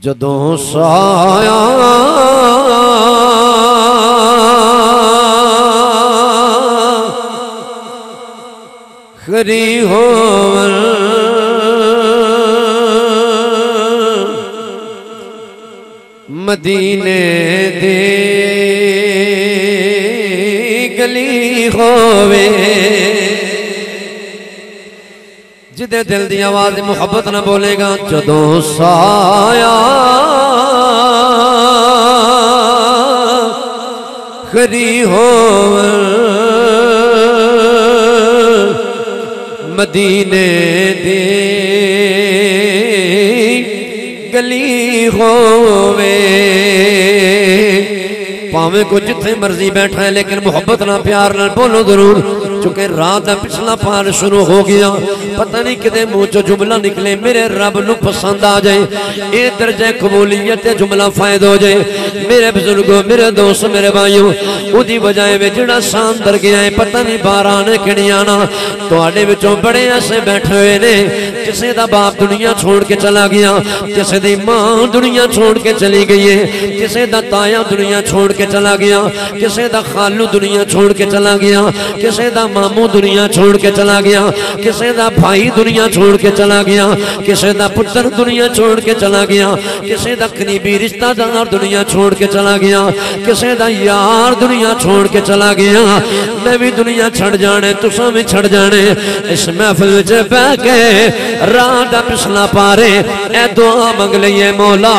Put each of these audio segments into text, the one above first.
جدوں سایہ خری ہوون مدینے دے گلی ہووے جدے دل دی آواز محبت نہ بولے گا جدوں سایہ خری ہوون مدینے دے گلی ہووے پاویں کو جتھے مرضی بیٹھا ہے لیکن محبت نہ پیار نہ بولو ضرور چونکہ رات دا پچھلا پار شروع ہو گیا پتہ نہیں کدے منہ چو جملہ نکلے میرے رب نو پسند آ جائے اے درجہ قبولیت جملہ فائد ہو جائے میرے بزرگوں میرے دوست میرے بھائیوں اودی بجائے میں جڑا شان در گیا ہے پتہ نہیں بارانے کھڑی آنا تو آڑے بچوں بڑے ایسے بیٹھے ہوئے نے کسے دا باپ دنیا چھوڑ کے چلا گیا کسے دی ماں دنیا چھوڑ کے چلی گئی ہے کسے دا تایا دنیا چھوڑ کے چلا گیا کسے دا خالو دنیا چھوڑ کے چلا گیا کسے دا مامو دنیا چھوڑ کے چلا گیا کسے دا بھائی دنیا چھوڑ کے چلا گیا کسے دا پتر دنیا چھوڑ کے چلا گیا کسے دا قریبی رشتہ دار دنیا چھوڑ کے چلا گیا کسے دا یار دنیا چھوڑ کے چلا گیا میں بھی دنیا چھڑ جانے تساں بھی چھڑ جانے اس محفل وچ بیٹھ کے رات دا پچھلا پارے اے دعا منگ لئیے مولا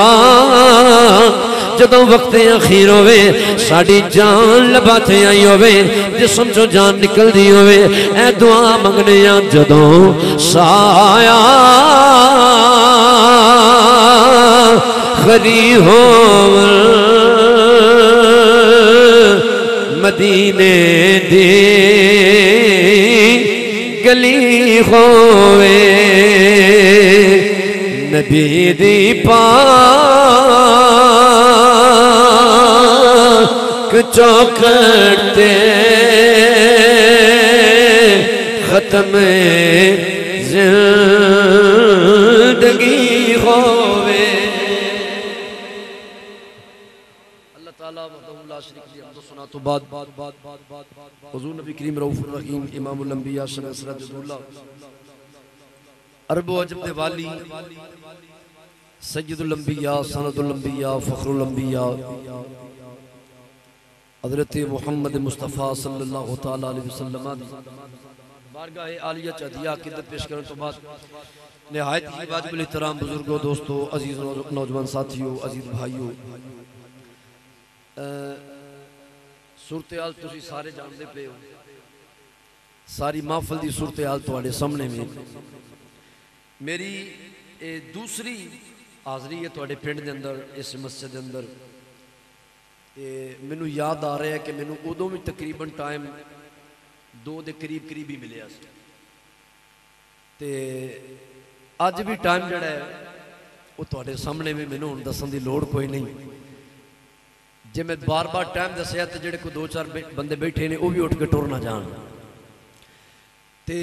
جدوں وقت اخیر ہوئے ساڑی جان لباتے آئی ہوئے جسم جو جان نکل دی ہوئے اے دعا منگنے آن جدوں سایہ خری ہوون مدینے دی گلی ہوئے نبی دی پاک چوکھٹ ختم زندگی ہوئے اللہ تعالیٰ وحدہ لا شریک له حمد و ثنا تو بعد حضور نبی کریم رؤوف الرحیم امام الانبیاء صلی اللہ علیہ وسلم عرب و عجم دے والی سید الانبیاء سند الانبیاء فخر الانبیاء حضرت محمد مصطفیٰ صلی اللہ تعالیٰ علیہ وسلم بارگاہ عالیہ چاہدیہ عقیدت پیش کرنے تو بعد نہایت ہی واجب الاحترام بزرگوں دوستوں عزیز نوجوان ساتھیوں عزیز بھائیوں صورتحال تسی سارے جان دے پے ہو ساری محفل دی صورتحال تواڈے سامنے میں میری دوسری حاضری ہے تواڈے پنڈ دے اندر اس مسجد دے اندر مینوں یاد آ رہا ہے کہ مینوں ادوں بھی تقریباً ٹائم 2 دے قریب ہی ملیا سی تے اج بھی ٹائم جڑا ہے وہ تواڈے سامنے میں مینوں ہن دسن دی لوڑ کوئی نہیں جے میں بار بار ٹائم دسیا تے جڑے کوئی 2-4 بندے بیٹھے نے وہ بھی اٹھ کے ٹر نہ جان تے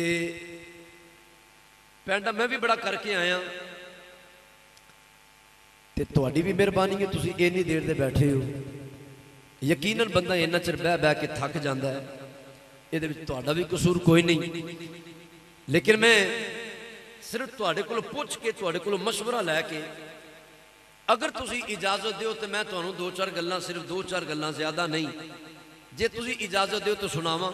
پینڈا میں بھی بڑا کر کے آیا تے تواڈی بھی مہربانی ہے تسی اینی دیر دے بیٹھے ہو یقیناً بندہ اینا چر بہ کے تھک جاندا ہے یہ دے وچ تواڈا بھی قصور کوئی نہیں لیکن میں صرف تواڈے کولوں پوچھ کے تواڈے کولوں مشورہ لے کے اگر تسی اجازت دیو تو میں تانوں 2-4 گلاں صرف 2-4 گلاں زیادہ نہیں جے تسی اجازت دیو تو سناواں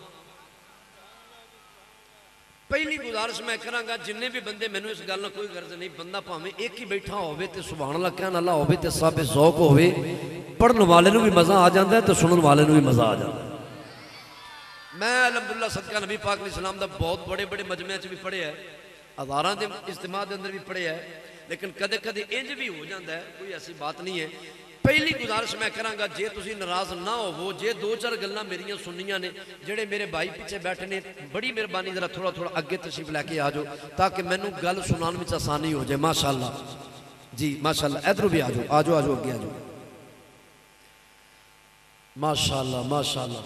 پہلی گزارش میں کراں گا جننے بھی بندے مینوں اس گل نہ کوئی غرض نہیں بندہ پاویں ایک ہی بیٹھا ہوے تے سبحان اللہ کہن اللہ ہوے تے صاحب ذوق ہوے پڑھن والے نوں بھی مزہ آ جاندا ہے تے سنن والے نوں بھی مزہ آ جاندا ہے میں الحمدللہ صدقہ نبی پاک علیہ السلام دا بہت بڑے بڑے مجمع وچ بھی پڑھیا ہے ہزاراں دے اجتماع دے اندر بھی پڑھیا ہے لیکن کدے کدے انج بھی ہو جاندا ہے کوئی ایسی بات نہیں ہے پہلی گزارش میں کراں گا جے تسی ناراض نہ ہوو جے 2-4 گلاں میریاں سنیاں نے جڑے میرے بھائی پیچھے بیٹھے نے بڑی مہربانی ذرا تھوڑا اگے تشریف لے کے آ جاؤ تاکہ مینوں گل سنان وچ آسانی ہو جائے ماشاءاللہ جی ماشاءاللہ ادھر بھی آ جاؤ اگے آ جاؤ ماشاءاللہ ماشاءاللہ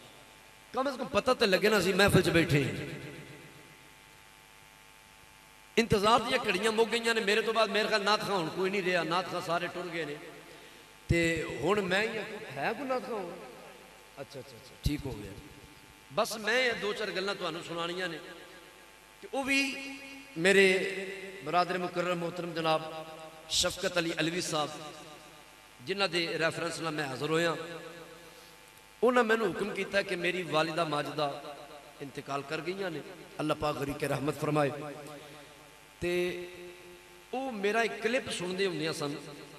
کم از کم پتہ تے لگے نا سی محفل چ بیٹھے انتظار دیا گھڑیاں مک گئی نے میرے تو بعد میرے خیال نعت خواں ہوں کوئی نہیں رہا، نعت خواں سارے ٹر گئے نے تے ہن میں ہے کوئی نعت خواں ہونا؟ اچھا ٹھیک ہو گیا۔ بس میں دو چار گلاں تانوں سنانیاں نے کہ وہ بھی میرے برادر مکرم محترم جناب شفقت علی علوی صاحب جنہ دے ریفرنس نال میں حاضر ہویا، انہوں نے میں نے حکم کیتا ہے کہ میری والدہ ماجدہ انتقال کر گئیاں نے، اللہ پاک غریق کے رحمت فرمائے۔ تے وہ میرا ایک کلپ سندے ہوندیاں سن،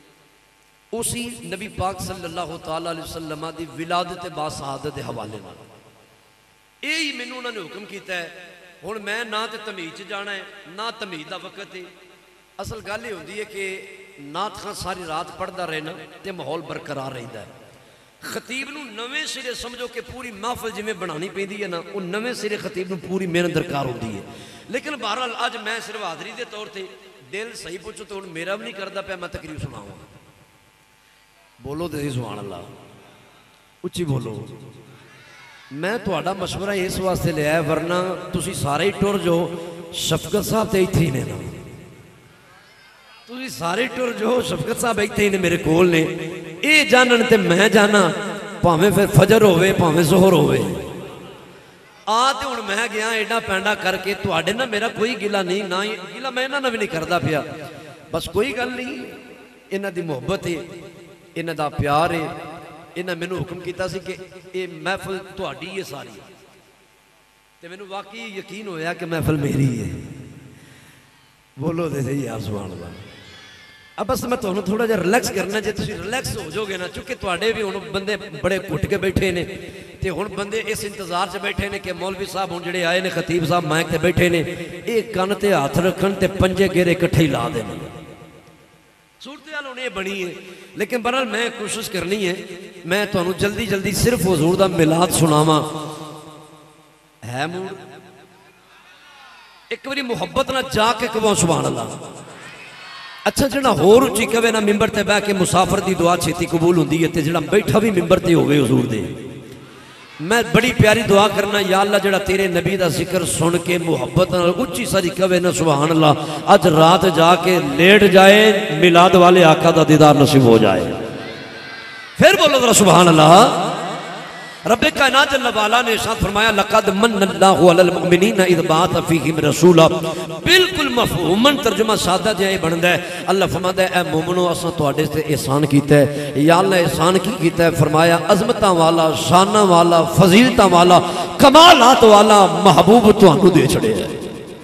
اسی نبی پاک صلی اللہ تعالی علیہ وسلم دی ولادت با سعادت دے حوالے نال یہی مینوں انہوں نے حکم کیتا ہے۔ ہن میں نہ تے تمیز جانا ہے نہ تمیز دا وقت ہے، اصل گل یہ ہوندی ہے کہ نعت خاں ساری رات پڑھدا رہنا تے ماحول برقرار رہندا ہے۔ خطیب نو نویں سرے سمجھو کہ پوری محفل جویں بنانی پیندی ہے نا، وہ نویں سرے خطیب نو پوری محنت درکار ہوندی ہے۔ لیکن بہرحال اج میں صرف حاضری دے طور تے دل صحیح پوچھو تو میرا بھی نہیں کردا پیا میں تقریر سناواں۔ بولو تے سبحان اللہ، اچھی بولو۔ میں تہاڈا مشورہ اس واسطے لیا ہے ورنہ تسی سارے ہی ٹر جو شفقت صاحب تے ایتھے ہی نے نا، تسی سارے ٹر جو شفقت صاحب ایتھے ہی نے میرے کول نے، اے جانن تے میں جانا پاویں پھر فجر ہوئے پاویں ظہر ہوئے۔ تے ہن میں گیا ایڈا پینڈا کر کے تواڈے نا میرا کوئی گلا نہیں، نہ گلا میں انہاں نال بھی نہیں کردا پیا، بس کوئی گل نہیں، انہاں دی محبت ہے، انہاں دا پیار ہے، انہاں مینوں حکم کیتا سی کہ اے محفل تہاڈی ہے ساری، تے مینوں واقعی یقین ہویا کہ محفل میری ہے۔ بولو تے صحیح یار سبحان اللہ۔ اب بس میں تہانوں تھوڑا جہا ریلیکس کرنا، جے تسی ریلیکس ہو جو گے نا، چونکہ تہاڈے بھی ہن بندے بڑے گھٹ کے بیٹھے نے تے ہن بندے اس انتظار سے بیٹھے نے کہ مولوی صاحب ہن جڑے آئے نے خطیب صاحب مائک تے بیٹھے نے، اے کن تے ہاتھ رکھن تے پنجے گیرے اکٹھے ہی لا دین۔ صورتحال ہن یہ بنی ہے، لیکن بہرحال میں کوشش کرنی ہے میں تہانوں جلدی جلدی صرف حضور دا میلاد سناواں۔ ہے موڈ ایک باری محبت نہ جا کے کہو سبحان اللہ۔ اچھا جڑا ہور اچھی کہے نا ممبر تے بیٹھ کے مسافر دی دعا چھتی قبول ہوندی ہے تے جڑا بیٹھا بھی ممبر تے ہوئے حضور دے، میں بڑی پیاری دعا کرنا یا اللہ جڑا تیرے نبی دا ذکر سن کے محبت نہ اچھی ساری کہے نا سبحان اللہ، اج رات جا کے لیٹ جائے میلاد والے آقا دا دیدار نصیب ہو جائے۔ پھر بولو ذرا سبحان اللہ۔ رب کائنات جل وعلا نے ارشاد فرمایا لقد من اللہ علی المؤمنین اذ بعث فیہم رسولا، بالکل مفہوماً ترجمہ سادہ جہاں بنتا ہے۔ اللہ فرماتا ہے اے مومنو اساں تواڈے تے احسان کیتا ہے۔ یا اللہ احسان کی کیتا ہے؟ فرمایا عظمتاں والا، شاناں والا، فضیلتاں والا، کمالات والا محبوب تانوں دے چھڑے ہے،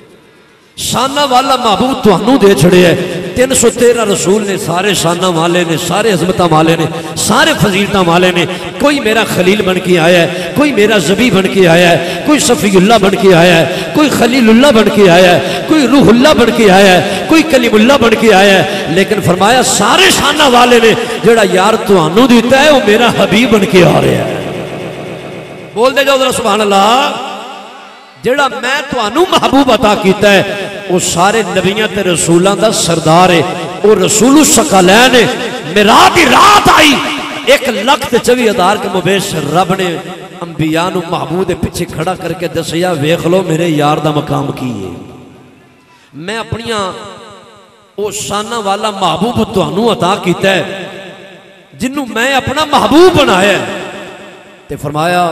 شانہ والا محبوب تانوں دے چھڑے ہے۔ 313 رسول نے، سارے شانہ والے نے، سارے عظمتہ والے نے، سارے فضیلتہ والے نے۔ کوئی میرا خلیل بن کے آیا ہے، کوئی میرا زبی بن کے آیا ہے، کوئی صفی اللہ بن کے آیا ہے، کوئی خلیل اللہ بن کے آیا ہے، کوئی روح اللہ بن کے آیا ہے، کوئی کلیم اللہ بن کے آیا ہے، لیکن فرمایا سارے شانہ والے نے جڑا یار تانوں دیتا ہے وہ میرا حبیب بن کے آ رہا ہے۔ بول دے جاؤ ذرا سبحان اللہ۔ جڑا میں تانوں محبوب عطا کیتا ہے وہ سارے نبیوں تے رسولاں دا سردار ہے، وہ رسول الثقلین ہے۔ معراج دی رات آئی 1,24,000 کے مبیش رب نے انبیاء نو محبوب دے پیچھے کھڑا کر کے دسیا ویکھ لو میرے یار دا مقام کی ہے۔ میں اپنیاں او شانہ والا محبوب تانوں عطا کیتا ہے جنوں میں اپنا محبوب بنایا ہے۔ تے فرمایا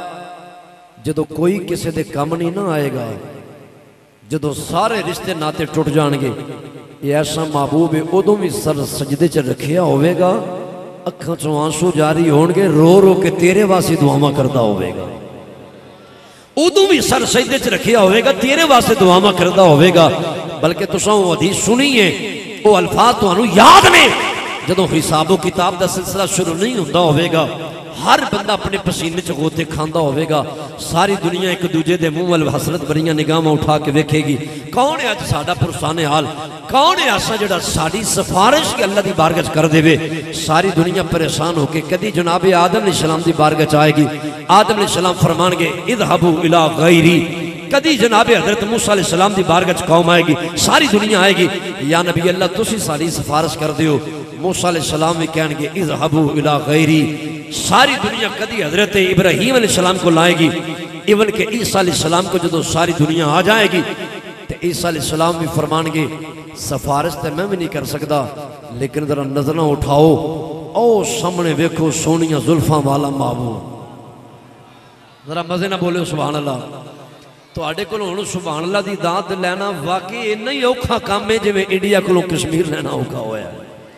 جدو کوئی کسی دے کم نہیں نہ آئے گا، جدو سارے رشتے ناتے ٹوٹ جان گے، یہ ایسا محبوب ہے ادوں بھی سر سجدے چ رکھیا ہوئے گا، اکھاں چوں آنسو جاری ہون گے، رو رو کے تیرے واسطے دعاواں کردا ہوئے گا، ادوں بھی سر سجدے چ رکھیا ہوئے گا، تیرے واسطے دعاواں کردا ہوئے گا۔ بلکہ تساں وہ حدیث سنی ہے، وہ الفاظ تانوں یاد نے، جدوں حساب و کتاب دا سلسلہ شروع نہیں ہوندا ہوئے گا، ہر بندہ اپنے پسینے چ غوطے کھاندا ہوئے گا، ساری دنیا ایک دوجے دے منہ ول حسرت بھریاں نگاہاں اٹھا کے ویکھے گی کون ہے اج ساڈا پرسان حال، کون ہے ایسا جڑا ساڈی سفارش کے اللہ دی بارگاہ وچ کر دے۔ ساری دنیا پریشان ہو کے کدی جناب آدم علیہ السلام دی بارگاہ وچ آئے گی، آدم علیہ السلام فرمان گے اذهبوا الى غیری، کدی جناب حضرت موسیٰ علیہ السلام دی بارگاہ وچ قوم آئے گی، ساری دنیا آئے گی یا نبی اللہ تسی ساری سفارش کر دیو۔ موسیٰ علیہ السلام بھی کہیں گے اذهبوا الى غیری، ساری دنیا کدی حضرت ابراہیم علیہ السلام کو لائے گی، ایون کہ عیسیٰ علیہ السلام کو جدو ساری دنیا آ جائے گی تو عیسیٰ علیہ السلام بھی فرمان گے سفارش تے میں بھی نہیں کر سکتا لیکن ذرا نظر نہ اٹھاؤ او سامنے ویکھو سونیاں زلفاں والا معبود ذرا مزے نہ بولے سبحان اللہ تو آڑے کو لوگ سبحان اللہ دی داد لینا واقعی انہا ہی اوکھا کام میں جو انڈیا کو لوگ کشمیر لینا اوکھا ہوا ہے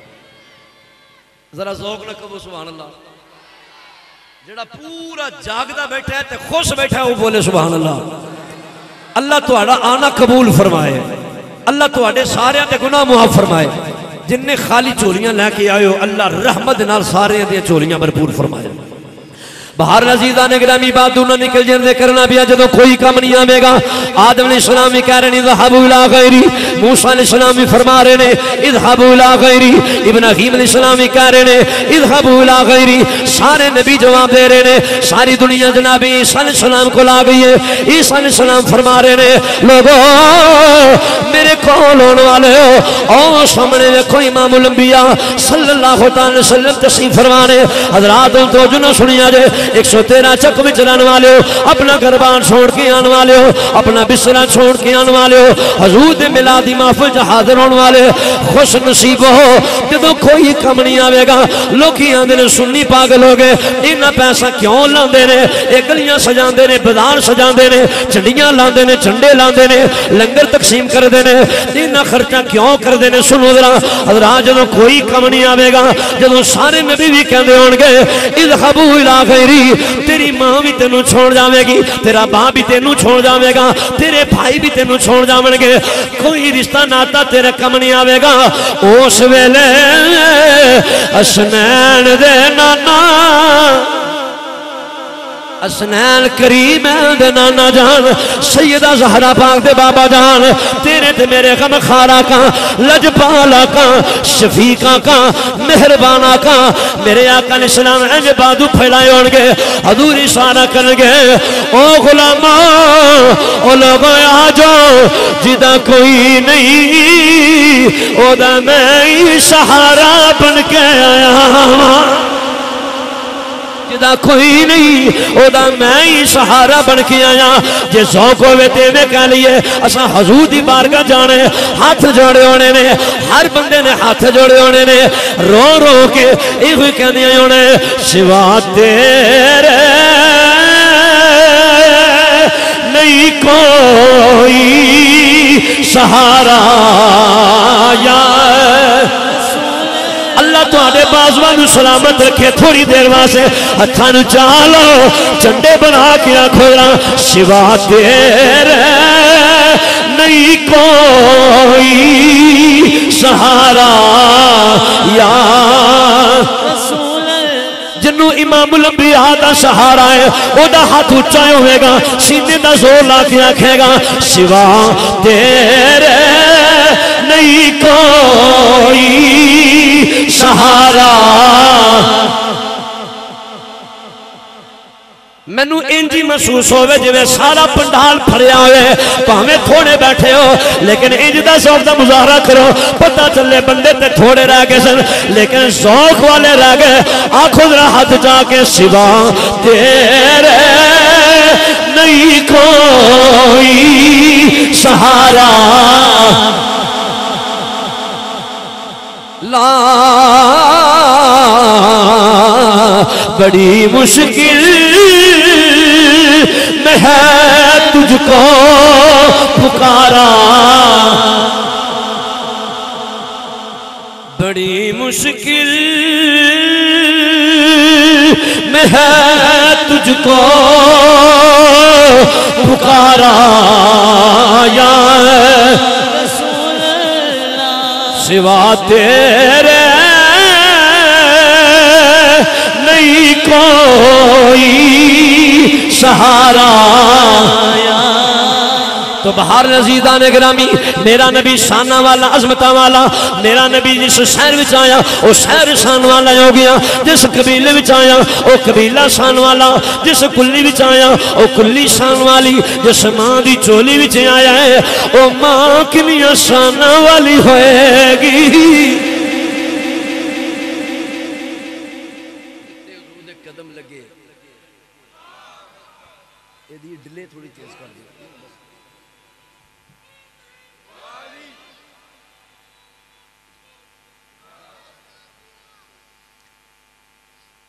ذرا ذوق نہ کبھو سبحان اللہ جڑا پورا جاگدہ بیٹھا ہے تے خوش بیٹھا ہے وہ بولے سبحان اللہ اللہ تو آڑا آنا قبول فرمائے اللہ تو آڑے سارے آتے گناہ معاف فرمائے جن نے خالی چولیاں لے کے آئے ہو اللہ رحمت نال سارے آتے چولیاں بھرپور فرمائے بہار نزیدہ نے گرامی بات نہ نکل جن دے کرنا بھی جدو کوئی کم نہیں آمے گا آدم علیہ السلام بھی کہہ رہے ہیں اذهبوا الى غیری موسیٰ علیہ السلام بھی فرما رہے ہیں اذهبوا الى غیری ابراہیم علیہ السلام بھی کہہ رہے ہیں اذهبوا الى غیری سارے نبی جواب دے رہے ہیں ساری دنیا جناب عیسیٰ علیہ السلام کو لا گئی ہے عیسیٰ علیہ السلام فرما رہے ہیں لوگوں میرے کول ہونے والے ہو او سامنے دیکھو امام الانبیاء صلی اللہ علیہ وسلم تشریف فرمانے حضرات تو جو نہ سنیا جائے 113 چک میں چلانے والے ہو اپنا گربان چھوڑ کے آنے والے ہو اپنا بسرہ چھوڑ کے آنے والے ہو حضور دے ملادی محفل جا حاضر ہونے والے خوش نصیب ہو جدو کوئی کم نہیں آوے گا لوگی آندے نے سنی پاگل ہو گئے انہا پیسہ کیوں لاندے نے ایک گلیاں سجاندے نے بازار سجاندے نے چنڈیاں لاندے نے چنڈے لاندے نے لنگر تقسیم کر دے نے انہا خرچہ کیوں کر دے نے سنو ذرا حضرات جدو کوئی کم نہیں آوے گا جدو سارے نبی بھی کہندے ہونگے اذهبوا الى غیری تیری ماں بھی تینوں چھوڑ جاوے گی تیرا باں بھی تینوں چھوڑ جاوے گا تیرے بھائی بھی تینوں چھوڑ جاویں گے کوئی رشتہ ناتا تیرے کم نہیں آوے گا اس ویلے اسنین دے نانا اسنین کریم دے نانا جان سیدہ زہرا پاک دے بابا جان تیرے تے میرے غم خارا کا لجپالا کا شفیقہ کا مہربانہ کا میرے آقا علیہ السلام انج بادو پھیلائے ہونگے حضور اشارہ کرنگے او غلامہ او لوگوں آجو جدہ کوئی نہیں او دا میں سہارا بن کے آیا جدا کوئی نہیں او دا میں ہی سہارا بن کے آیا جے ذوق ہوئے تیوے کہہ لیے اسا حضور دی بارگاہ جانے ہاتھ جوڑے ہونے نے ہر بندے نے ہاتھ جوڑے ہونے نے رو رو کے ایوے کہہ دیا ہونے سوا تیرے نہیں کوئی سہارا یا اللہ تو آنے بازوان سلامت رکھے تھوڑی دیر واسے ہتھان چالو چنڈے بنا کیا کھولا سوا تیرے نہیں کوئی سہارا یا جنو امام الانبیاء دا سہارا ہے او دا ہاتھ اچھائے ہوئے گا سینے دا زور لا کے آکھے گا سوا تیرے نہیں کوئی سہارا مینو انجی محسوس ہوئے جوے سارا پنڈال پھڑیا ہوئے پہمیں تھوڑے بیٹھے ہو لیکن انج دا ذوق دا مظاہرہ کرو پتہ چلے بندے تے تھوڑے رہ گئے سن لیکن ذوق والے رہ گئے آنکھوں ذرا ہاتھ جا کے سوا تیرے نہیں کوئی سہارا لا بڑی مشکل میں ہے تجھ کو پکارا بڑی مشکل میں ہے تجھ کو پکارا یا رسول اللہ سوا تیرے نہیں کوئی سہارا تو بہار نزیدان گرامی میرا نبی شانہ والا عظمتہ والا میرا نبی جس شہر وچ آیا وہ شہر شان والا ہو گیا جس قبیلے وچ آیا وہ قبیلہ شان والا جس کلی وچ آیا وہ کلی شان والی جس ماں دی چولی وچ آیا ہے وہ ماں کنیا شان والی ہوئے گی قدم لگے یہ ڈلے تھوڑی تیز کر دی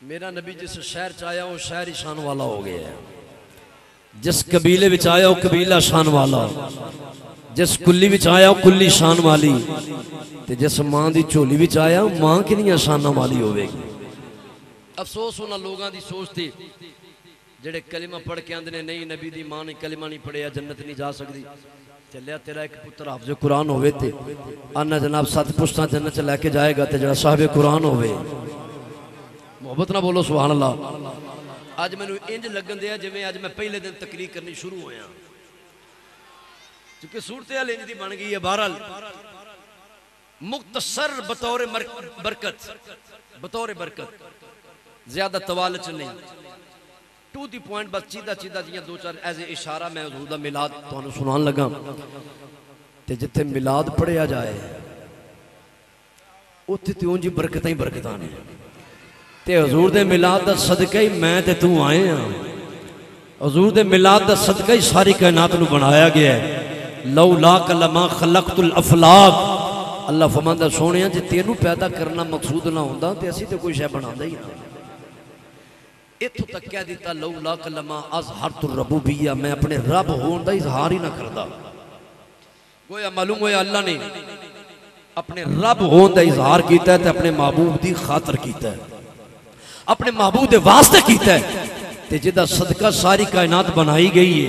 میرا نبی جس شہر چایا وہ شہر ہی شان والا ہو گیا ہے، جس قبیلے وچ آیا وہ قبیلہ شان والا، جس کلی وچ آیا وہ کلی شان والی، تے جس ماں دی چولی وچ آیا وہ ماں کنیاں شاناں والی ہوے گی۔ افسوس انہاں لوگاں دی سوچ تے جڑے کلمہ پڑھ کے آندے نے نہیں نبی دی ماں نے کلمہ نہیں پڑھیا جنت نہیں جا سکتی، چلیا تیرا ایک پتر حافظ قرآن ہوئے تے آنا جناب 7 پشتاں جنت چ لے کے جائے گا تے جڑا صاحب قرآن ہوئے۔ محبت نہ بولو سبحان اللہ۔ آج میں نے انج لگن دیا جویں آج میں پہلے دن تقریر کرنی شروع ہویا، چونکہ صورتحال انج دی بن گئی ہے۔ بہرحال مختصر بطور برکت زیادہ طوال چ نہیں، ٹو دی پوائنٹ، بس چیدہ جیاں 2-4 ایز اشارہ میں حضور دا میلاد تانوں سنان لگا تے جتھے میلاد پڑھیا جائے اوتھے تے اونجی برکتاں ہی برکتاں نے تے حضور دے میلاد دا صدقہ ہی میں تے تو آئے ہیں۔ حضور دے میلاد دا صدقہ ہی ساری کائنات نو بنایا گیا ہے۔ لولاک لما خلقت الافلاق، اللہ فرماندا سونیا جے تینوں پیدا کرنا مقصود نہ ہوندا تے اسی تے کوئی شے بناندا ہی نہ۔ اتھوں تک کہہ دیتا لولاک لما اظہرت الربوبیہ، میں اپنے رب ہون دا اظہار ہی نہ کردا۔ گویا معلوم ہویا اللہ نے اپنے رب ہون دا اظہار کیتا ہے تے اپنے محبوب دی خاطر کیتا ہے، اپنے محبوب دے واسطے کیتا ہے تے جدا صدقہ ساری کائنات بنائی گئی ہے،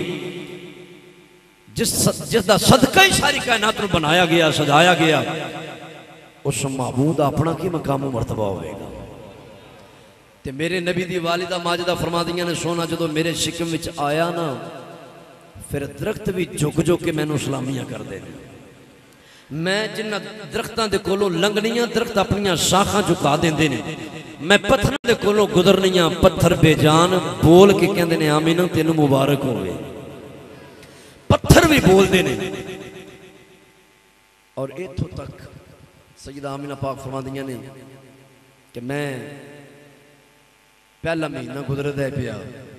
جس دا صدقہ ہی ساری کائنات نو بنایا گیا سجایا گیا، اس محبوب اپنا کی مقام و مرتبہ ہوئے گا۔ تے میرے نبی دی والدہ ماجدہ فرما دیاں نے سونا جدو میرے شکم وچ آیا نا پھر درخت بھی جھک جو کہ میں نو سلامیاں کر دے، میں جنہ درختاں دے کولوں لنگنیاں درخت اپنیاں شاخاں جھکا دیندے نے، میں پتھر دے کولوں گزرنیاں پتھر بے جان بول کے کہندے نے آمینہ تینوں مبارک ہوئے، پتھر بھی بول دے نے۔ اور ایتھوں تک سیدہ آمینہ پاک فرما دیاں نے کہ میں پہلا مہینہ گزر دے پیا،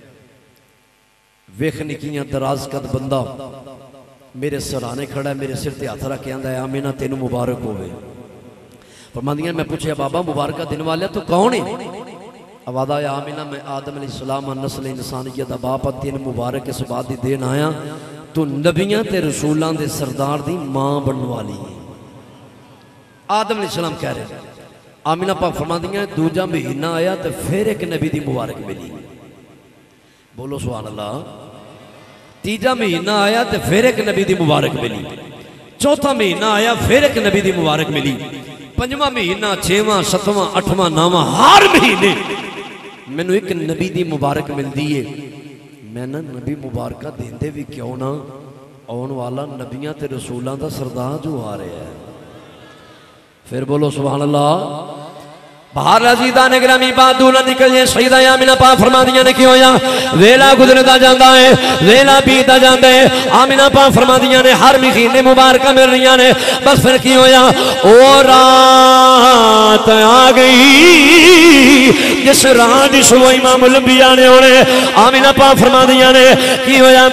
ویکھنی کیاں دراز قد بندہ میرے سرانے کھڑا ہے، میرے سر تے ہاتھ رکھ کے آندا ہے آمینہ تینوں مبارک ہوئے۔ فرماندیاں میں پوچھیا بابا مبارکہ دن والے تو کون ہے؟ آواز آیا آمینہ میں آدم علیہ السلام نسل انسانیت باپا تین مبارک اس بات دی دین آیا تو نبیاں تے رسولان دے سردار دی ماں بننے والی ہے۔ آدم علیہ السلام کہہ رہے ہیں آمینہ پاک فرماندیاں دوجہ مہینہ آیا تو پھر ایک نبی دی مبارک ملی، بولو سبحان اللہ۔ تیجا مہینہ آیا تو پھر ایک نبی دی مبارک ملی، چوتھا مہینہ آیا پھر ایک نبی دی مبارک ملی، پنجواں مہینہ 6واں 7واں 8واں 9واں ہر مہینے میں نے ایک نبی دی مبارک مل دیئے۔ میں نے نبی مبارکہ دیندے بھی کیوں نہ آن والا نبیاں تے رسولان دا سردار جو آ رہے ہیں، پھر بولو سبحان اللہ۔ بہار رضیدان گرامی بات دولہ نکلیے سیدہ آمینہ پاک فرما دیاں نے کیوں یا ویلا گزرتا جاندہ ہے ویلا پیتا جاندہ ہے، آمینہ پاک فرما دیاں نے ہر مخینے مبارکہ مل رہی نے، بس پھر کیوں یا او رات آ گئی جس رات جس وہ امام الانبیاء نے ہونے، آمینہ پاک فرما دیاں نے کیوں یا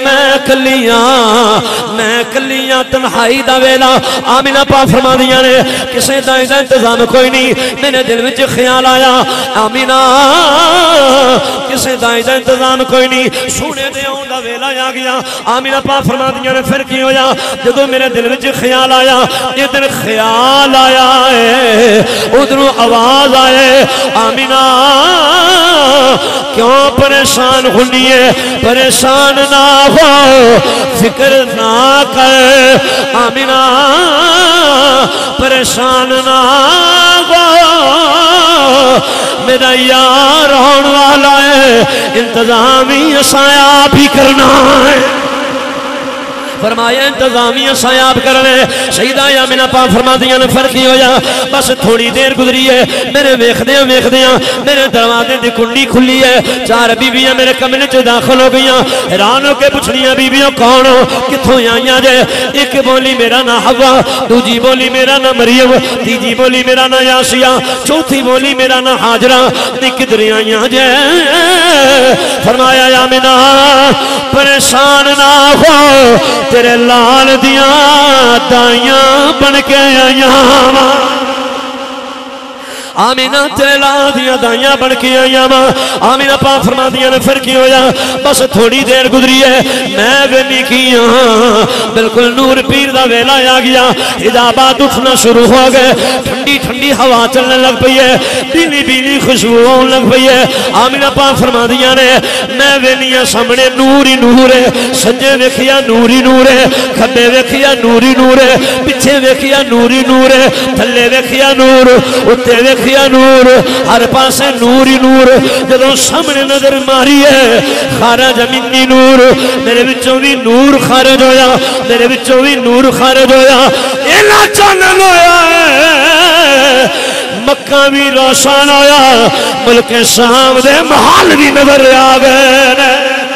میں کلیاں تنہائی دا ویلا، آمینہ پاک فرما دیاں نے کسے دا انتظام کوئی نہیں، میرے دل میں خیال آیا آمینہ کسے دائیں دا انتظام کوئی نہیں، سونے دے آن دا ویلا آ گیا۔ آمینہ پاک فرما دیاں نے پھر کی ہویا جدو میرے دل میں خیال آیا، ادھر خیال آیا ہے ادھر آواز آئے آمینہ کیوں پریشان ہونی ہے، پریشان نہ ہو فکر نہ کر آمینہ پریشان نہ ہو میرا یار ہونے والا ہے، انتظامی سایہ بھی کرنا ہے، فرمایا انتظامی سایاب کرنے۔ سیدہ آمینہ پاک فرما دیاں نے فرق ہی ہویا بس تھوڑی دیر گزری ہے، میرے ویکھ دیاں میرے دروازے دی کنڈی کھلی ہے، 4 بیویاں میرے کمرے چ داخل ہو گئیاں، حیران ہو کے پوچھنیاں بیویاں کون ہو کتھوں آئیاں جے؟ ایک بولی میرا نا حوا، دوجی بولی میرا نا مریم، تیجی بولی میرا نا یاسیہ، چوتھی بولی میرا نا حاجرہ، کدھر آئیاں جے؟ فرمایا آمینہ پریشان نہ ہو تیرے لال دیاں دائیاں بن کے آیاں، آمینہ تیرے لال دیا دائیاں بڑھ کے آئیاں ماں آمینہ پاک فرما دیا نے پھر کی ہویا بس تھوڑی دیر گزری ہے میں وینی کیا بالکل نور پیر دا ویلا آ گیا حجابات اٹھنا شروع ہو گئے ٹھنڈی ٹھنڈی ہوا چلنے لگ پئی ہے بیلی بیلی خوشبو آن لگ پئی ہے آمینہ پاک فرما دیا نے میں وینیا سامنے نور ہی نور ہے سجے ویکھیا نور ہی نور ہے کھبے ویکھیا نور ہی نور ہے پیچھے ویکھیا نور ہی نور ہے تھلے ویکھیا نور اتے ویکھیا نور ہر پاسے نور ہی نور جدوں سامنے نظر ماری ہے خارج منی نور میرے بچوں بھی نور خارج ہویا میرے بچوں بھی نور خارج ہویا اینا چانن ہویا ہے مکہ بھی روشن ہویا ملک شام دے محل بھی نظر آ گئے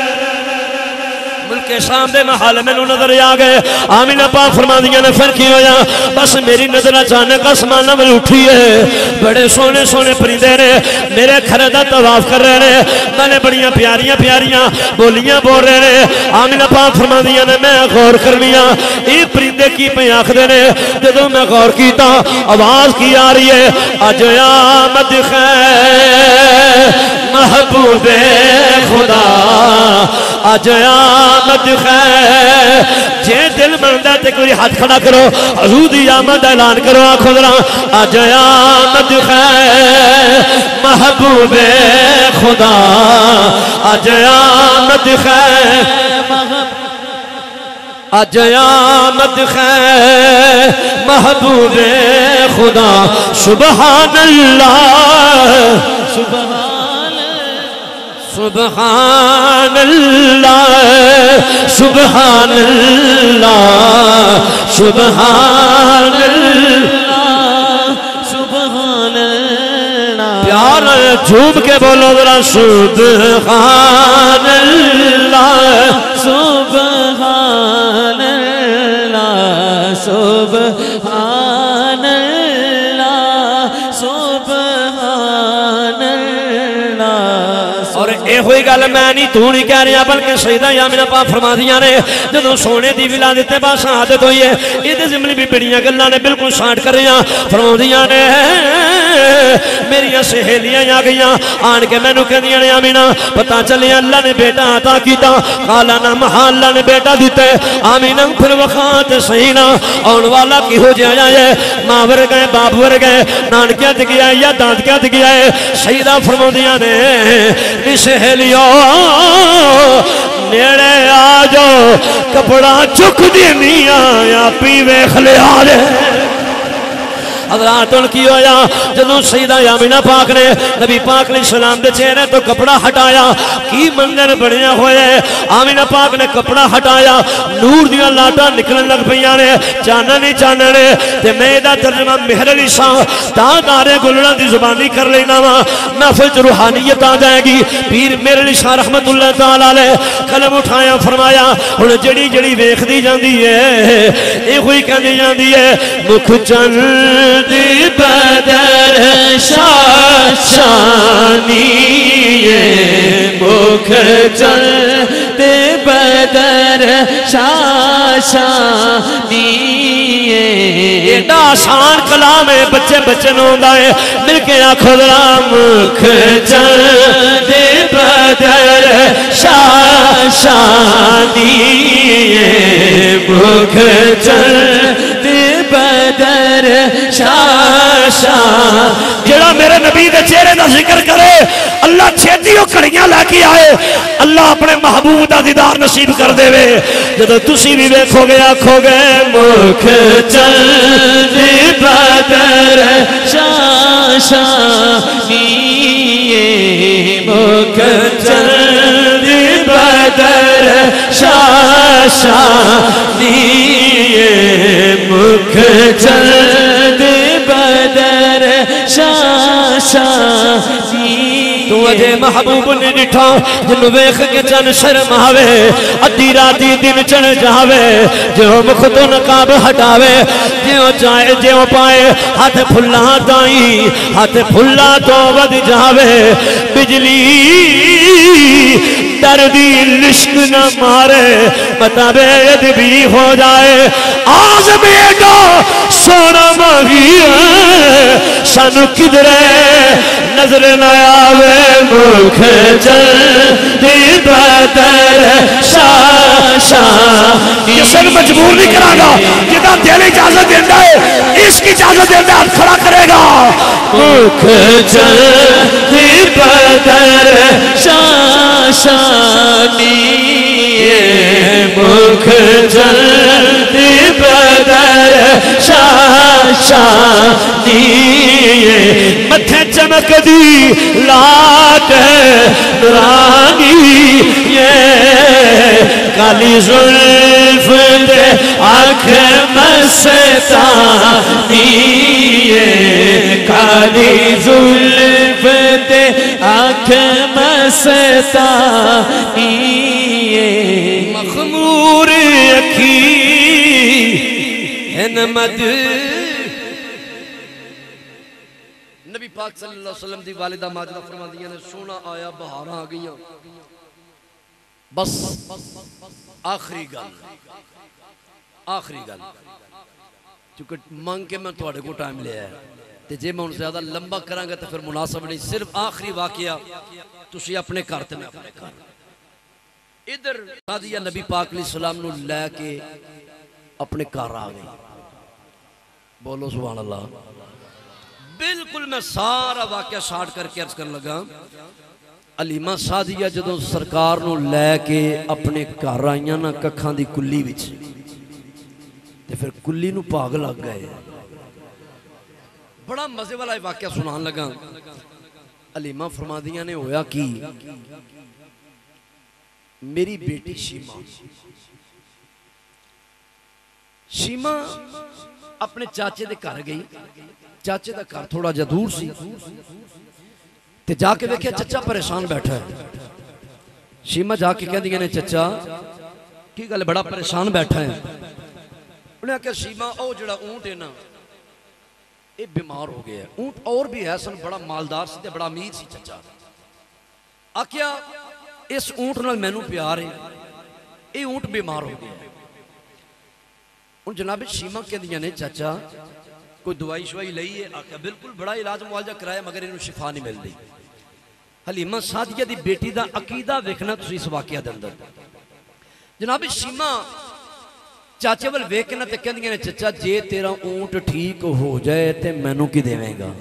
ملک شام دے محل میں نظر آ گئے آمینہ پاک فرما دیا نے پھر کی ہویا بس میری نظر اچانک آسمانہ میں اٹھی ہے بڑے سونے سونے پرندے نے میرے گھر دا طواف کر رہے ہیں میں نے بڑیاں پیاریاں پیاریاں بولیاں بول رہے ہیں آمینہ پاک فرما دیا نے میں غور کرنیا یہ پرندے کی پہ آخدے نے جدوں میں غور کیتا آواز کی آ رہی ہے اج آمد خیر محبوب خدا اج آمد خیر جے دل مندہ تے کوئی ہاتھ کھڑا کرو حضور دی آمد اعلان کرو آنکھوں ذرا اج آمد خیر محبوب خدا اج آمد خیر اج آمد خیر محبوب خدا سبحان اللہ سبحان اللہ سبحان اللہ سبحان اللہ سبحان اللہ پیار جھوم کے بولو ذرا سبحان اللہ سبحان اللہ سبحان اللہ سبحان اللہ اور اے ہوئی گل میں نہیں تو نہیں کہہ رہا بلکہ سیدہ آمینہ پاک فرما دیا نے جدوں سونے دی ولادت بعد شہادت ہوئی ہے یہ ضمن بھی بڑیاں گلاں نے بالکل سانٹ کر رہا فرما دیا نے میری سہیلیاں آ گئیاں آن کے میں نو کہندیاں نے آمینہ پتہ چلے اللہ نے بیٹا عطا کیتا قالا نہ اللہ نے بیٹا دیتا ہے آمینہ پھر وقات صحیح نہ آن والا کی ہو جائے ہے ماں ور گئے باپ ور گئے نانکیاں تے گیا ہے یا دادکیاں تے گیا ہے سیدہ فرما دیا نے سہیلیوں نیڑے آ جاؤ کپڑا چک دینیاں یا پی ویکھ لیا رہے حضرات ان کی ہویا جدوں سیدہ آمینہ پاک نے نبی پاک نے سلام دے چہرے تو کپڑا ہٹایا کی منظر بڑھیا ہوئے آمینہ پاک نے کپڑا ہٹایا نور دیا لاٹا نکلن لگ پہیاں نے چانا نہیں چانا نے تے میں دا ترجمہ مہر علی شاہ دارے گلڑا دی زبانی کر لینا وا محفل روحانیت آ جائے گی پیر مہر علی شاہ رحمت اللہ تعالیٰ علیہ قلم اٹھایا فرمایا ہن جڑی جڑی ویکھ دی جاندی ہے اے ہوئی کہندی جاندی ہے مکھ چند دی بدر شاشانی مکھ چند بدر شاشانی ایڈا آسان کلام ہے بچے بچے نوندا ہے مل کے آنکھو ذرا مکھ چند بدر شاشانی مکھ چند بدر شاشا جڑا میرے نبی دے چہرے دا ذکر کرے اللہ چھتیوں کڑیاں لے کے آئے اللہ اپنے محبوب دا دیدار نصیب کر دے وے جدو تسی بھی دیکھو گے آکھو گے مکھ چند بدر شاشا مکھ چند بدر شاشا مکھ چند بدر شاشا تو اجے محبوب نے ڈٹھا جن ویکھ کے چن شرم آوے ادھی راتی دن چڑھ جاوے جو مکھ تو نقاب ہٹاوے جو چاہے جو پائے ہاتھ پھلا تائیں ہاتھ پھلا تو ود جاوے بجلی دردی لشک نہ مارے متبید بھی ہو جائے آز بیٹا سونا مہی ہے سانو کدرے نظر نہ آوے ملک جلدی بدر کسی نے مجبور نہیں کرا گا جدا دل اجازت دینا ہے اس کی اجازت دینا ہے کھڑا کرے گا ملک جلدی بدر شاشانی ملک جلدی بدر شاشانی متھے چمک دی لاٹ نورانی کالی زلف دے آنکھ مستانی کالی زلف دے آنکھ مستانی مخمور اکھی نمد نبی پاک صلی اللہ علیہ وسلم دی والدہ ماجدہ فرما دیا نے سونا آیا بہاراں آ گئیاں بس آخری گل چونکہ مانگ کے میں تھوڑے کو ٹائم لیا ہے تے جے میں ان سے زیادہ لمبا کریں گا تو پھر مناسب نہیں صرف آخری واقعہ تسی اپنے کرتے میں اپنے کر ادھر راضیہ نبی پاک علیہ السلام نو لے کے اپنے کار آ گئی بولو سبحان اللہ بالکل میں سارا واقعہ شارٹ کر کے عرض کر لگا علیمہ سعدیہ جدوں سرکار نو لے کے اپنے گھر آئیاں نا ککھاں دی کلی وچ تے پھر کلی نو پاگ لگ گئے بڑا مزے والا واقعہ سنان لگا علیمہ فرمادیاں نے ہویا کی میری بیٹی شیمہ اپنے چاچے دے گھر گئی چاچے دا گھر تھوڑا جا دور سی تے جا کے دیکھیں چچا پریشان بیٹھا ہے شیمہ جا کے کہہ دیا نے چچا کی گل بڑا پریشان بیٹھا ہے انہوں نے کہا شیمہ او جڑا اونٹ ہے نا یہ بیمار ہو گیا ہے اونٹ اور بھی ہے سن بڑا مالدار سی تے بڑا امیر سی چچا آکیا اس اونٹ نال مینوں پیار ہے یہ اونٹ بیمار ہو گیا ہے ان جناب شیمہ کہہ دیا نے چچا کوئی دوائی شوائی لئی ہے آکیا بالکل بڑا علاج معالجہ کرایا مگر انہوں شفا نہیں مل دی حلیمہ سعدیہ دی بیٹی دا عقیدہ ویکھنا تسی اس واقعہ دے اندر جناب شیمہ چاچے ول ویکھنا تے کہندیاں نے چچا جے تیرا اونٹ ٹھیک ہو جائے تے مینوں کی دیویں گا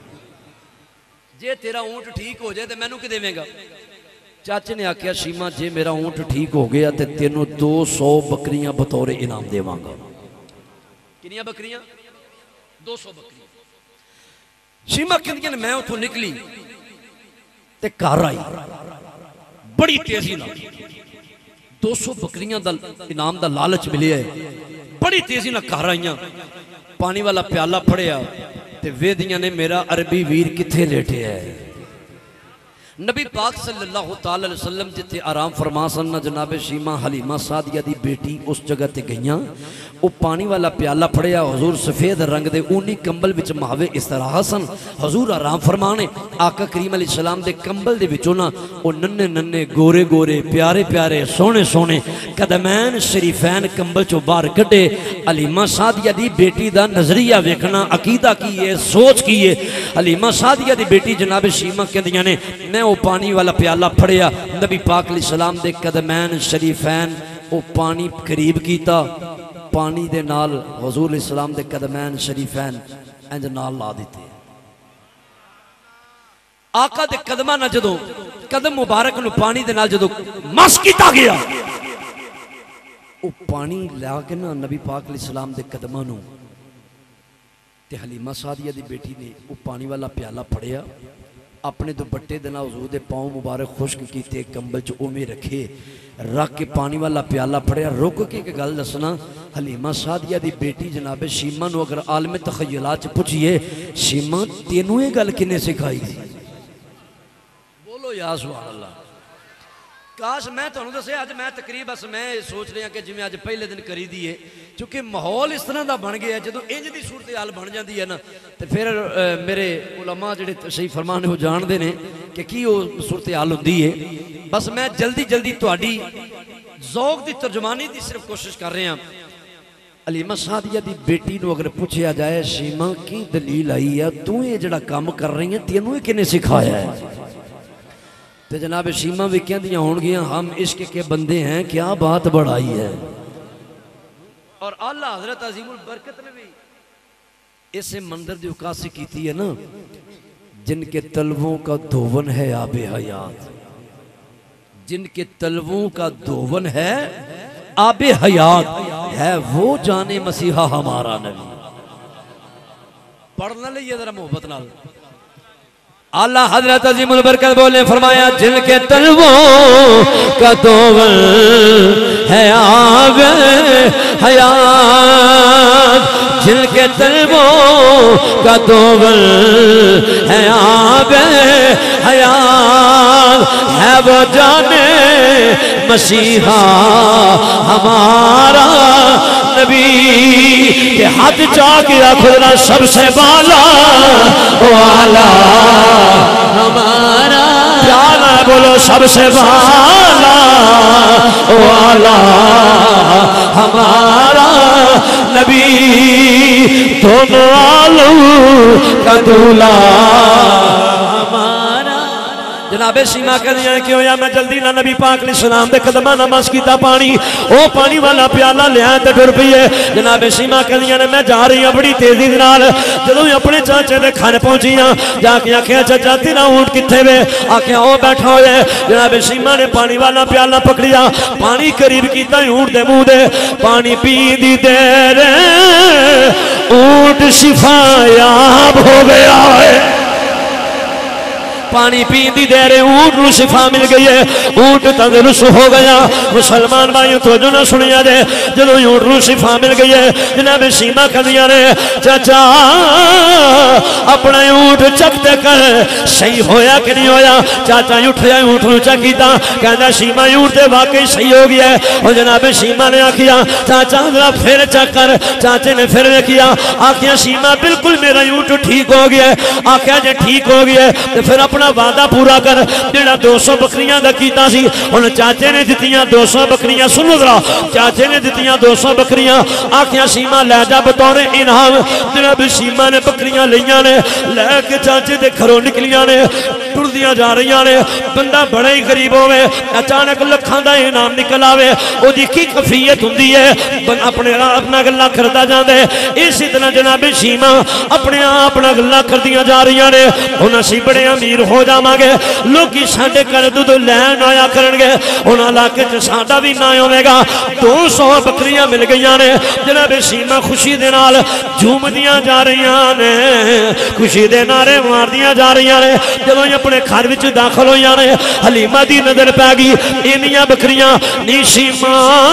جے تیرا اونٹ ٹھیک ہو جائے تے مینوں کی دیویں گا چاچے نے آکھیا شیمہ جے میرا اونٹ ٹھیک ہو گیا تے تینوں 200 بکریاں بطور انعام دیواں گا کنیاں بکریاں 200 بکریاں شیمہ کہندیاں نے میں اتھوں نکلی تے گھر آئی بڑی تیزی نال 200 بکریاں دا انعام دا لالچ ملے ہے بڑی تیزی نہ گھر آئیاں پانی والا پیالہ پھڑیا تے ویدیاں نے میرا عربی ویر کتھے لیٹے ہے نبی پاک صلی اللہ علیہ وسلم جتے آرام فرما سننا جناب شیمہ حلیمہ سعدیہ دی بیٹی اس جگہ تے گئیاں وہ پانی والا پیالہ پڑیا حضور سفید رنگ دے اونی کمبل وچ مہوے استراح سن حضور آرام فرمانے آقا کریم علیہ السلام دے کمبل دے وچونا وہ ننے ننے گورے گورے پیارے پیارے سونے سونے قدمین شریفین کمبل چو بار کٹے حلیمہ سعدیہ دی بیٹی دا نظریہ ویکھنا عقیدہ کیے سوچ کیے حلیمہ سعدیہ دی بیٹی جناب شیمہ کے دیاں نے میں وہ پانی والا پیالہ پھڑیا نبی پاک علیہ السلام دے قدمین شریفین وہ پانی قریب کیتا پانی دے نال حضور علیہ السلام دے قدمین شریفین انج نال لا دیتے آقا دے قدمہ نہ جدو قدم مبارک نو پانی دے نال جدو مس کیتا گیا وہ پانی لیا کے نا نبی پاک علیہ السلام دے قدمہ نو تے حلیمہ سعدیہ دی بیٹی نے وہ پانی والا پیالہ پھڑیا اپنے دوپٹے دینا حضور دے پاؤں مبارک خشک کیتے کمبل چ اوویں رکھے رکھ کے پانی والا پیالہ پڑیا رک کے ایک گل دسنا حلیمہ سعدیہ دی بیٹی جناب شیمہ نو اگر عالم تخیلات پوچھئے شیمہ تینوں یہ گل کنے سکھائی تھی بولو یا سبحان اللہ کاش میں تو دسے آج میں تقریب بس میں سوچ رہا کہ جی میں آج پہلے دن کری دیئے چونکہ ماحول اس طرح دا بن گیا ہے جدو انج دی صورتحال بن جاندی ہے نا تو پھر میرے علماء جڑے تشریف فرمانے ہو جان دے نے کہ کی وہ صورتحال ہوندی ہے بس میں جلدی جلدی تہاڈی ذوق دی ترجمانی دی صرف کوشش کر رہے ہیں حلیمہ سعدیہ دی بیٹی نو اگر پوچھیا جائے شیمہ کی دلیل آئی ہے تو یہ جڑا کام کر رہی ہیں تینوں ہی کنے سکھایا ہے تو جناب شیمہ بھی کہہ دیا ہون گیا ہم عشق کے بندے ہیں کیا بات بڑھائی ہے اور اللہ حضرت عظیم البرکت نے بھی اسے منظر دی عکاسی کیتی ہے نا جن کے طلبوں کا دھون ہے آب حیات جن کے طلبوں کا دھون ہے آب حیات ہے وہ جانے مسیحہ ہمارا نبی پڑھنا لئیے ذرا محبت نال اللہ حضرت عظیم البرکت بولے فرمایا جن کے طلبوں کا دھون ہے آب حیات جن کے طلبوں کا دھون ہے آب حیات ہے وہ جانے مسیحہ ہمارا نبی کہ حد چاہ کیا خدا سب سے بالا والا ہمارا پیارا بولو سب سے بالا والا ہمارا نبی دونوں عالم کا دولا جناب سیما کہہ دیا ہے کیوں یا میں جلدی نہ نبی پاک علیہ السلام دے قدمہ نماز کیتا پانی او پانی والا پیالہ لے آئے تے ڈر پئی ہے جناب سیما کہہ دیا نے میں جا رہی ہوں بڑی تیزی نال جدوں اپنے چاچے دے کھانے پہنچی ہاں جا کے آکھیا چچا تیرا اونٹ کتھے وے آکھیا او بیٹھا ہوئے جناب سیما نے پانی والا پیالہ پکڑیا پانی قریب کیتا اونٹ دے منہ دے پانی پی دی دیر اونٹ شفا یاب ہو گیا ہے پانی پین دی دیر اونٹ نو شفا مل گئی ہے اونٹ تندرست ہو گیا مسلمان بھائیوں تو جو نہ سنیا دے جدو اونٹ نو شفا مل گئی ہے جناب سیما کھدیا نے چچا اپنا اونٹ چکتے کر صحیح ہویا کہ نہیں ہویا چاچا اٹھیا اونٹ نو چکیتا کہنا سیما اونٹ دے واقعی صحیح ہو گیا ہے اور جناب سیما نے آکھیا چاچا ذرا پھر چک کر چاچے نے پھر کیا آکھیا سیما بالکل میرا اونٹ ٹھیک ہو گیا ہے آکھیا جے ٹھیک ہو گیا ہے تو پھر اپنا وعدہ پورا کر جڑا 200 بکریاں دا کیتا سی ہن چاچے نے دتیاں 200 بکریاں سنو ذرا چاچے نے دتیاں 200 بکریاں آکھیا سیما لے جا بطور انعام جناب سیما نے بکریاں لیاں نے لے کے چاچے دے گھروں نکلیاں نے ٹردیاں جا رہیاں نے بندہ بڑا ہی غریب ہوے اچانک لکھاں دا انعام نکل آوے او دی کی کیفیت ہوندی ہے اپنا گلا کردا جاندے اسی طرح جناب سیما اپنے اپنا گلا کردیاں جا رہیاں نے ہن اسی بڑے امیر ہو جاواں گے لوکی ساڈے گھر دودھ لین آیا کرن گے ہن علاقے چ ساڈا بھی نہ ہوے گا 200 بکریاں مل گئیاں نے جناب سیما خوشی دے نال جھومدیاں جا رہیاں نے خوشی دے نعرے ماردیاں جا رہیاں نے جدوں اپنے گھر وچ داخل ہویاں نے حلیمہ دی نظر پے گئی انیاں بکریاں نی سیما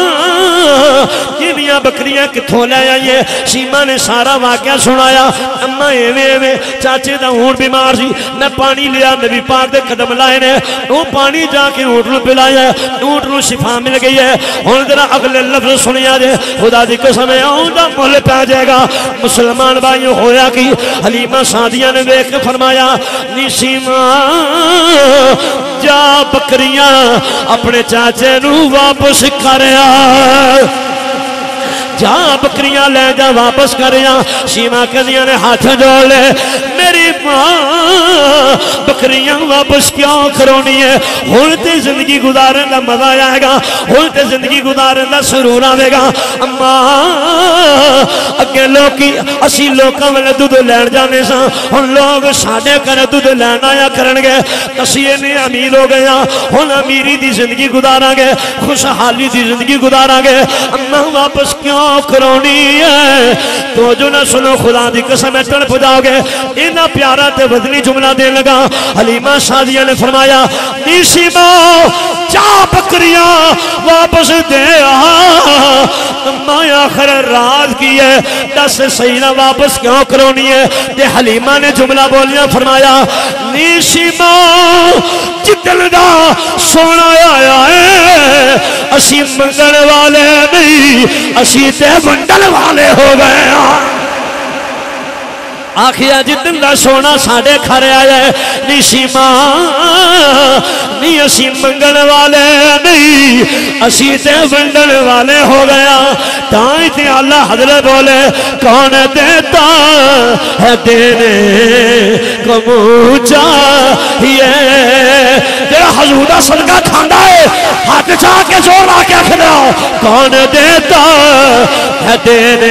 انیاں بکریاں کتھوں لے آئی ہے سیما نے سارا واقعہ سنایا اما ایویں ایویں چاچے دا اونٹ بیمار سی میں پانی لیا نبی پاک دے قدم لائے نے وہ پانی جا کے اونٹ نو پلایا اونٹ نو شفا مل گئی ہے ہن ذرا اگلے لفظ سنیا جے خدا دی قسم ہے اوندا مول پہ جائے گا مسلمان بھائیو ہویا کہ حلیمہ سعدیہ نے دیکھ کے فرمایا نی سیما جا بکریاں اپنے چاچے نو واپس کریا جا بکریاں لے جا واپس کریا سیما کہدیاں نے ہاتھ جوڑ لے میری ماں بکریاں واپس کیوں کرونی ہے ہن تے زندگی گزارن دا مزہ آئے گا ہن تے زندگی گزارن دا سرور آوے گا اما اگے لوکی اسی لوکاں والے دودھ لین جانے سا ہن لوگ ساڈے گھر دودھ لین آیا کرن گے اسی نے امیر ہو گیا ہن امیری دی زندگی گزاراں گے خوشحالی دی زندگی گزاراں گے اما واپس کیوں کرونی ہے تو جو نہ سنو خدا دی قسم ہے تڑپ جاؤ گے اتنا پیارا تے وزنی جملہ دے لگا حلیمہ سعدیہ نے فرمایا نی سیما جا بکریاں واپس دے اما آخر راز کی ہے دس سینا واپس کیوں کرونی ہے تے حلیمہ نے جملہ بولیاں فرمایا نی سیما جتن دا سونا آیا ہے اسی منگل والے نہیں اسی تے منڈل والے ہو گئے آخیا جدن دا سونا ساڑے کھارے آیا ہے نیسی ماں نہیں اسی منگل والے نہیں اسی تے ونڈن والے ہو گیا تائیں تے اللہ حضرت بولے کون دیتا ہے دینے کو منہ چاہیے تیرا حضور دا صدقہ کھاندا ہے ہاتھ چاہ کے زور آ کے کھڑا کون دیتا ہے دینے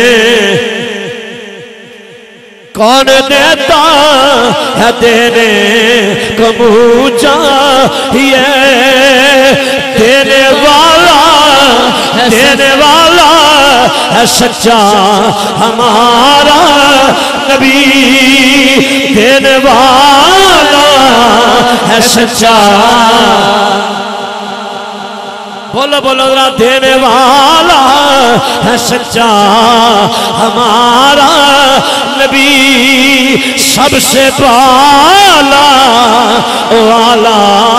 کون دیتا ہے دینے کو منہ چاہیے دینے والا ہے سچا ہمارا نبی دینے والا ہے سچا بولو بولو ذرا دینے والا ہے سچا ہمارا نبی سب سے بالا والا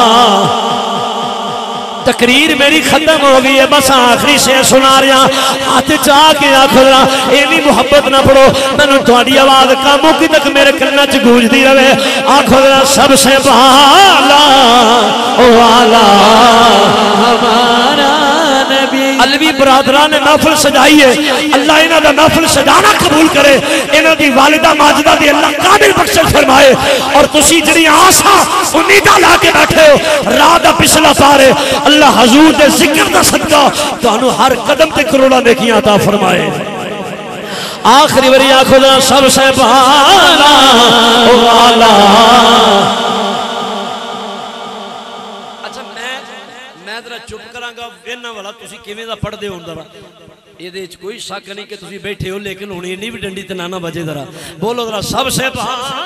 تقریر میری ختم ہو گئی ہے بس آخری سے سنا رہا ہاتھ چاہ کے آخر اینی محبت نہ پڑھو میں تھوڑی آواز کاموں کی تک میرے کرنا چ گونجتی رہے آخر سب سے بالا والا ہمارا نبی علوی برادران نے محفل سجائی ہے اللہ انہاں دا محفل سجانا قبول کرے انہاں دی والدہ ماجدہ دی اللہ کامل بخشش فرمائے اور تسی جڑی آسا امیدہ لا کے بیٹھے ہو راہ دا پچھلا پارے اللہ حضور دے ذکر دا صدقہ تو ہر قدم تے کروڑا نیکیاں عطا فرمائے آخری وریا خدا سب سے بالا والا اچھا میں ذرا چپ کراں گا وینا والا تسی کیویں دا پڑھ دے ہون ذرا یہ دے وچ کوئی شک نہیں کہ تسی بیٹھے ہو لیکن ہن اینی بھی ڈنڈی تے نہ بجے ذرا بولو ذرا سب سے بالا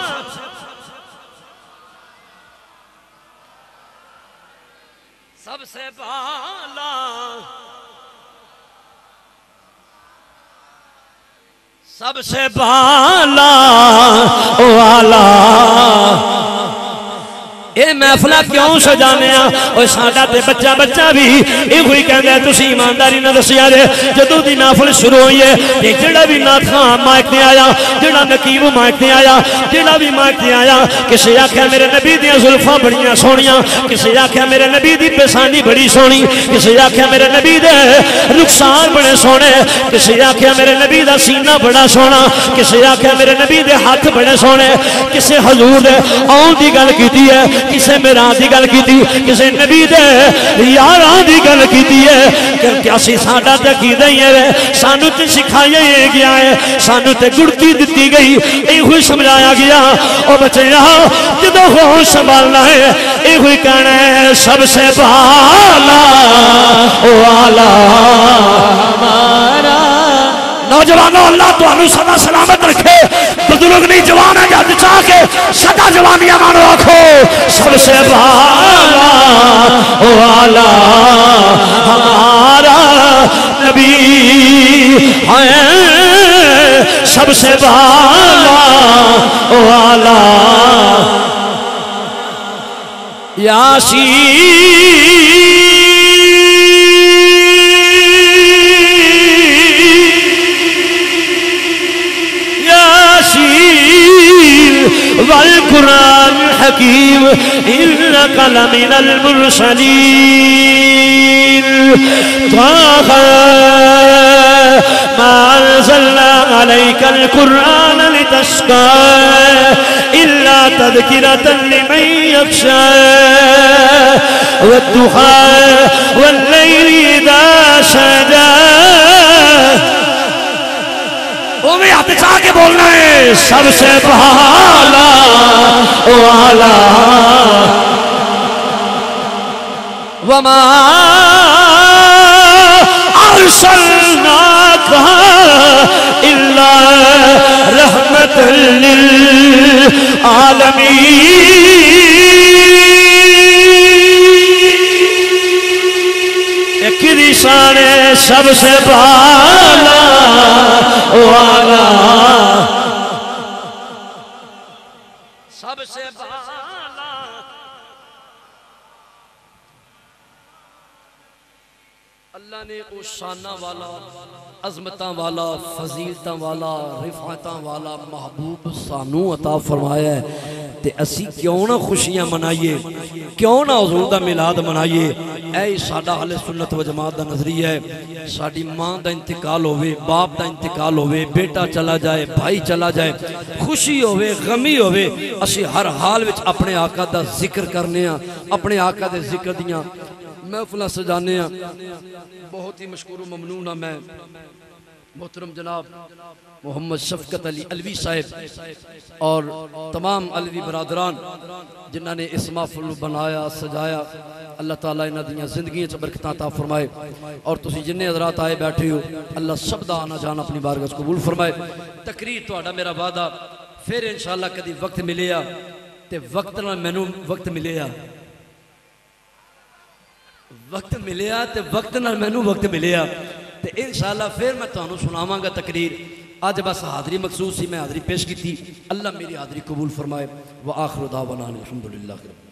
سب سے بالا سب سے بالا والا اے محفلہ کیوں سجانے اور ساڈا تے بچہ بچہ بھی یہ ہوئی کہندے ہیں تسی ایمانداری نہ دسیا جے جدوں دی محفل شروع ہوئی ہے یہ جڑا بھی نعت خان مائک تے آیا جڑا نقیب مائک تے آیا جڑا بھی مائک تے آیا کسے آکھیا میرے نبی دیاں زلفاں بڑیاں سونیاں کسے آکھیا میرے نبی دی پیشانی بڑی سونی کسے آکھیا میرے نبی دے رخسار بڑے سونے کسے آکھیا میرے نبی دا سینہ بڑا سونا کسے آکھیا میرے نبی دے ہاتھ بڑے سونے کسے حضور دے آؤں دی گل کیتی ہے کسے میرا دی گل کی تھی کسے نبی دے یاران دی گل کی تھی ہے کہ اسی ساڑھا تکی دئی ہے سانو تے سکھایا یہ گیا ہے سانو تے گڑتی دیتی گئی اے ہوئی سمجھایا گیا او بچے یہاں جدو ہو سنبھالنا ہے اے ہوئی کہنا ہے سب سے بالا والا ہمارا نوجوانوں اللہ تو انو سدا سلامت رکھے بزرگ نہیں جوان ہے جہاں چاہ کے سدا جوانیاں مانو آکھو سب سے بالا والا ہمارا نبی ہے سب سے بالا والا یاسین والقرآن الحكيم إنك لمن المرسلين طه ما أنزلنا عليك القرآن لتشقى إلا تذكرة لمن يخشى والضحى والليل إذا سجى وہ بھی ہاتھ چاہ کے بولنا ہے سب سے بالا والا وما ارسلناک الا رحمت للعالمین ایک نشان سب سے بالا والا سب سے بالا اللہ نے او شانہ والا عظمتاں والا فضیلتاں والا رفعتاں والا محبوب سانو عطا فرمایا ہے تے اسی کیوں نہ خوشیاں منائیے کیوں نہ حضور دا میلاد منائیے اے ساڈا اہل سنت و جماعت دا نظریہ ہے ساڈی ماں دا انتقال ہوئے باپ دا انتقال ہوئے بیٹا چلا جائے بھائی چلا جائے خوشی ہوئے غمی ہوئے اسی ہر حال وچ اپنے آقا دا ذکر کرنے ہیں اپنے آقا دے ذکر دیاں محفلہ سجانے ہیں بہت ہی مشکور و ممنون ہوں میں محترم جناب محمد شفقت علی علوی صاحب اور تمام علوی برادران جنہوں نے اس محفل بنایا سجایا اللہ تعالیٰ انہاں دیاں زندگیاں چ برکتاں عطا فرمائے اور تسی جننے حضرات آئے بیٹھے ہو اللہ سب دا آنا جانا اپنی بارگاہ قبول فرمائے تقریر تہاڈا میرا وعدہ پھر انشاءاللہ کدی وقت ملیا تے وقت نال مینوں وقت ملیا وقت ملیا تے وقت نال مینوں وقت ملیا تے انشاءاللہ پھر میں تانوں سناواں گا تقریر آج بس حاضری مخصوص سی میں حاضری پیش کی تھی اللہ میری حاضری قبول فرمائے وآخر دعوانا الحمدللہ